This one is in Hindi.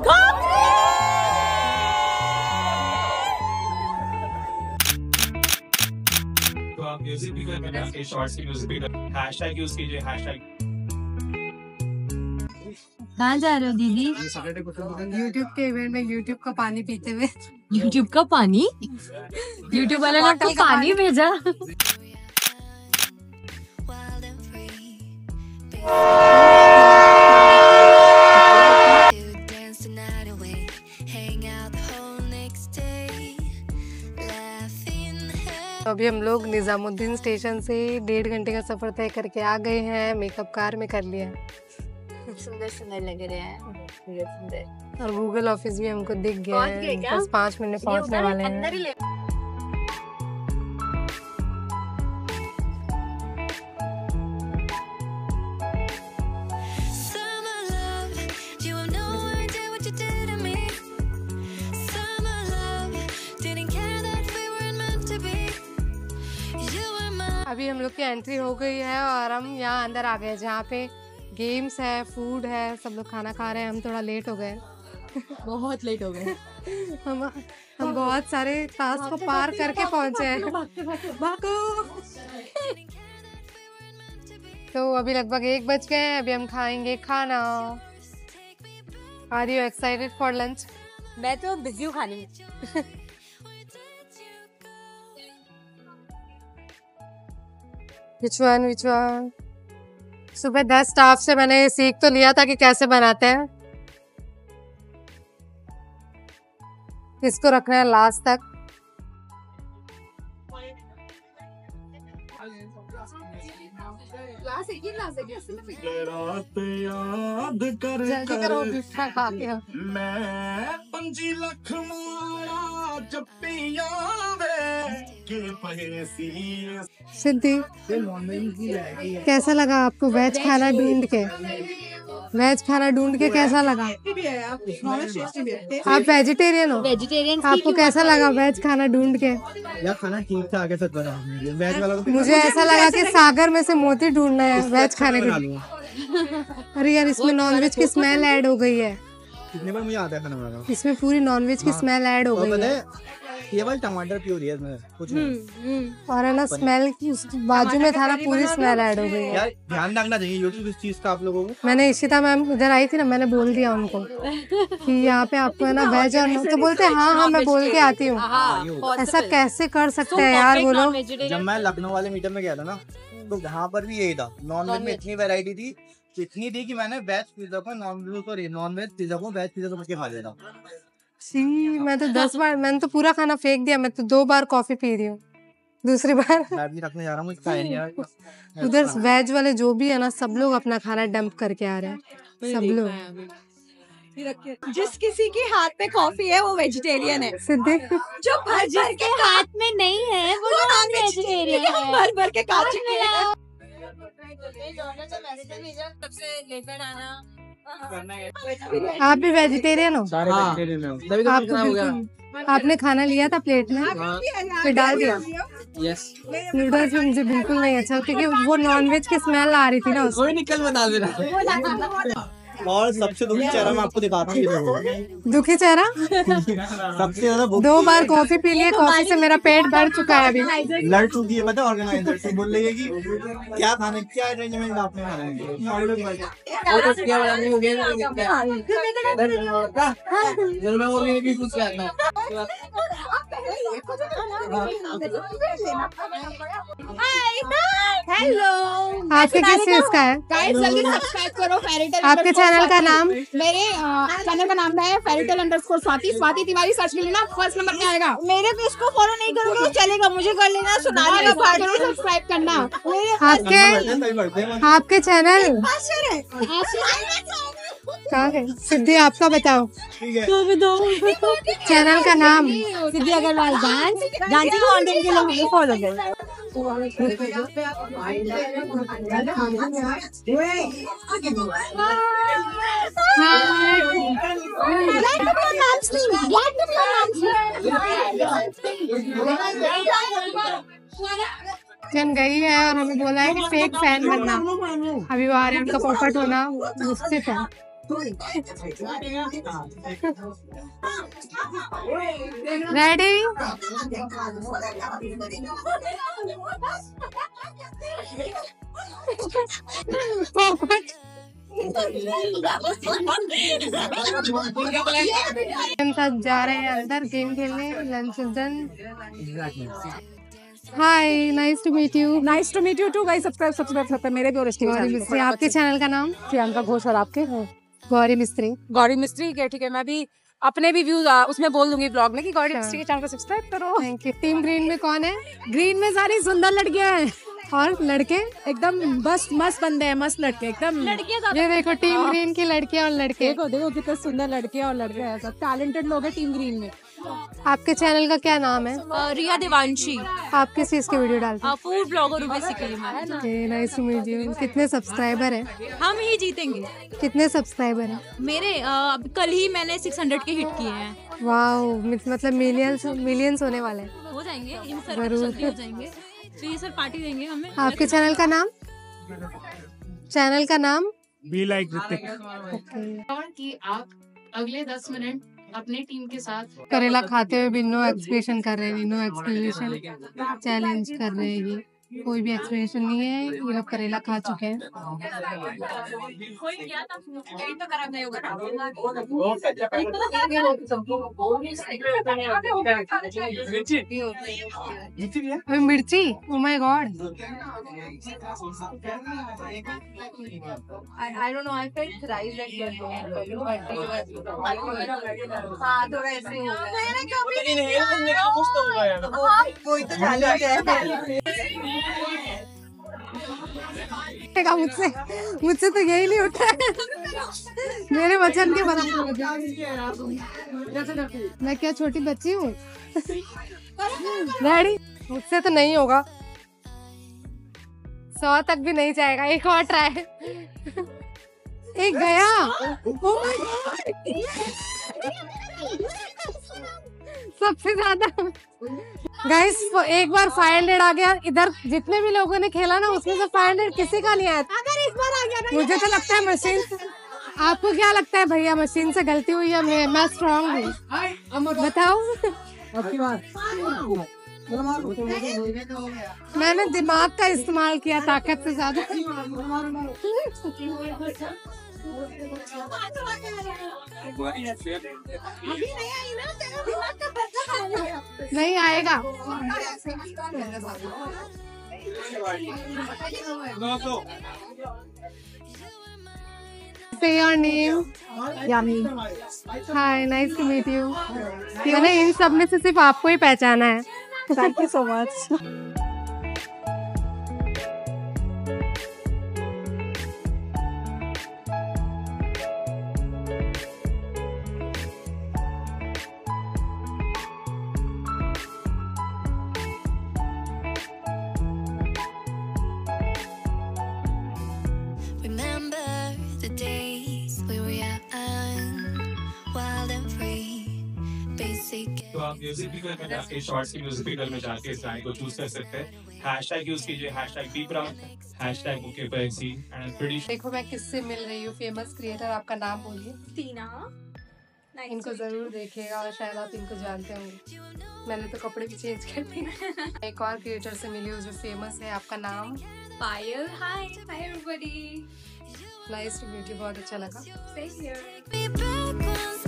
तो आप म्यूजिक भी कर देना, शॉर्ट्स की म्यूजिक भी हैशटैग यूज कीजिए, हैशटैग। कहाँ जा रहे हो दीदी? यूट्यूब के इवेंट में यूट्यूब का पानी पीते हुए। यूट्यूब का पानी? यूट्यूब वाले ने आपको पानी भेजा? अभी हम लोग निजामुद्दीन स्टेशन से 1.5 घंटे का सफर तय करके आ गए हैं। मेकअप कार में कर लिया। सुंदर सुंदर लग रहे हैं, सुंदर। और गूगल ऑफिस भी हमको दिख गया है। बस 5 मिनट में पहुंचने वाले हैं। अभी हम लोग की एंट्री हो गई है और हम यहाँ अंदर आ गए जहाँ पे गेम्स है, फूड है, सब लोग खाना खा रहे हैं। हम थोड़ा लेट हो गए। बहुत लेट हो गए। हम बहुत सारे टास्क को पार करके पहुंचे हैं। तो अभी लगभग 1 बज गए हैं। अभी हम खाएंगे खाना। Are you excited for lunch? मैं तो बिजी हूँ खाने में। Which one? सुबह 10 स्टाफ से मैंने सीख तो लिया था कि कैसे बनाते हैं। इसको रखना है लास्ट तक। याद कर जल्दी करो, बिस्सा खा के। मैं 5 लाख मारा जप्पियां वे के पैसी। सिद्धि, कैसा लगा आपको वेज खाना ढूंढ के? वेज खाना ढूंढ के कैसा लगा? आप वेजिटेरियन हो? वेजिटेरियन। आपको कैसा लगा वेज खाना ढूंढ के? यार खाना ठीक था, आगे सच बना। वेज वाला तो मुझे ऐसा लगा कि सागर में से मोती ढूंढना है वेज खाने के लिए। अरे यार, इसमें नॉनवेज की स्मेल ऐड हो गई है। कितने बार मुझे आता है खाना बनाना। इसमें पूरी नॉनवेज की स्मेल ऐड हो गई है। केवल टमाटर प्योरी है इसमें, कुछ नहीं। और है ना, स्मेल बाजू में था ना, पूरी स्मेल ऐड हो गई है। यार ध्यान रखना चाहिए यूट्यूब इस चीज का आप लोगों को। मैंने इशिता मैम इधर आई थी ना, मैंने बोल दिया उनको कि यहाँ पे आपको है ना वेज और नॉन। तो बोलते हैं हाँ मैं बोल के आती हूँ। ऐसा कैसे कर सकते हैं यार वो लोग? जब मैं लखनऊ वाले मीटर में गया था ना, तो यहाँ पर भी यही था। नॉन वेज में इतनी वैरायटी थी, इतनी थी कि मैंने वेज पिज्जा को नॉन वेज पिज्जा को वेज पिज्जा समझ के खा लिया था। मैं तो 10 बार, मैंने तो पूरा खाना फेंक दिया। मैं तो 2 बार कॉफी पी रही हूँ, दूसरी बार मैं भी रखने जा रहा हूँ यार। उधर वेज वाले जो भी है ना, सब लोग अपना खाना डंप करके आ रहे हैं, सब लोग। जिस किसी के हाथ में कॉफी है वो वेजिटेरियन है। सिद्धि, जो भर के हाथ में नहीं है वो नॉन वेजिटेरियन है। भर के खा चुके हैं। आप भी वेजिटेरियन हो? सारे वेजिटेरियन हो। आपने खाना लिया था प्लेट में, फिर डाल दिया? यस। नूडल्स में मुझे बिल्कुल नहीं अच्छा, क्योंकि वो नॉनवेज की स्मेल आ रही थी ना उसमें। कोई निकल बना देना। और सबसे दुखी चेहरा मैं आपको दिखाता हूँ। दुखी चेहरा? सबसे ज्यादा 2 बार कॉफी पी लिए, कॉफी से मेरा पेट भर चुका है अभी। लड़ चुकी है, पता है ऑर्गेनाइजर से बोल रही है कि क्या खाने, क्या अरेंजमेंट आपने खाना हेलो, आपके किस चीज का है? जल्दी सब्सक्राइब करो फेरिटेल। आपके चैनल का नाम? मेरे चैनल का नाम है फेरिटेल_स्वाति। स्वाति तिवारी सर्च कर लेना, फर्स्ट नंबर पे आएगा। मेरे को इसको फॉलो नहीं करोगे तो चलेगा, मुझे कर लेना। सुनाने का सब्सक्राइब करना। आपके चैनल कहाँ है? सिद्धि, आपका बताओ चैनल का नाम। Siddhi Agarwal dance, dancing content के लोग फॉलो करें। जन गई है और हमें बोला है कि फेक फैन बनना। अभी वो आ रहे हैं, उनका पोपट होना मुश्किल है। रेडी? हम सब जा रहे हैं अंदर गेम खेलने। Lunch is done. Hi, nice to meet you. Nice to meet you too guys. Subscribe मेरे भी और इसके गौरी मिस्त्री। आपके चैनल का नाम? प्रियंका घोष। और आपके? गौरी मिस्त्री। गौरी मिस्त्री के, ठीक है। मैं भी अपने भी व्यूज उसमें बोल दूंगी ब्लॉग में कि गौरी मिस्त्री के चैनल को सब्सक्राइब करो। Thank you. टीम ग्रीन में कौन है? ग्रीन में सारी सुंदर लड़कियां हैं और लड़के? एकदम बस मस्त बंदे हैं, मस्त लड़के एकदम। ये देखो टीम ग्रीन की लड़कियां और लड़के। देखो देखो कितने सुंदर लड़कियां और लड़के हैं। सब टैलेंटेड लोग हैं टीम ग्रीन में। आपके चैनल का क्या नाम है? रिया देवांशी। आप किस चीज की वीडियो डालते हैं? Food blogger basically. Nice to meet you. कितने सब्सक्राइबर हैं? हम ही जीतेंगे। कितने सब्सक्राइबर हैं? मेरे कल ही मैंने 600 के हिट किए हैं। वाओ, मतलब मिलियंस होने वाले हैं। हो जाएंगे इन सर जरूर। जल्दी हो जाएंगे। तो ये सर पार्टी देंगे हमें। आपके चैनल का नाम? चैनल का नाम? Be like Hrithik. कि आप अगले 10 मिनट अपने टीम के साथ करेला खाते हुए भी नो एक्सप्रेशन कर रहे हैं। नो एक्सप्लेनेशन चैलेंज कर रहे हैं। ये कोई भी एक्सप्लेनेशन नहीं है। ये लोग करेला खा चुके हैं। अभी मिर्ची, oh my god. I don't know. I felt rice like हाँ थोड़ा ऐसे हो कोई तो मुझसे तो यही नहीं उठ रहा है। मेरे वचन के बराबर। मैं क्या छोटी बच्ची हूँ? डैडी, मुझसे तो नहीं होगा। 100 तक भी नहीं जाएगा। एक और ट्राई। एक गया। सबसे ज्यादा गाइस, एक बार 500 आ गया। इधर जितने भी लोगों ने खेला ना, उसमें से 500 किसी का नहीं आया। अगर इस बार आ गया ना, मुझे तो लगता है मशीन से। आपको क्या लगता है भैया, मशीन से गलती हुई या मैं स्ट्रांग हूँ? बताओ। मैंने दिमाग का इस्तेमाल किया ताकत से ज्यादा। नहीं आएगा। Say your name. Yam. Hi, nice to meet you. मैंने इन सब में से सिर्फ आपको ही पहचाना है। Thank you so much. तो आप म्यूजिक वीडियो में जाके शॉर्ट्स की म्यूजिक वीडियो में जाके इस गाने को चूज कर सकते हैं। हैशटैग यूज कीजिए #BeProud, #OKPSC एंड pretty देखो मैं किससे मिल रही हूँ। फेमस क्रिएटर, आपका नाम बोलिए। टीना। इनको जरूर देखिएगा और शायद आप इनको जानते होंगे। मैंने तो कपड़े भी चेंज कर दिए। एक और क्रिएटर से मिली हूँ जो फेमस है। आपका नाम? Payal. Hi everybody. Nice to meet you. बहुत अच्छा लगा। Same here.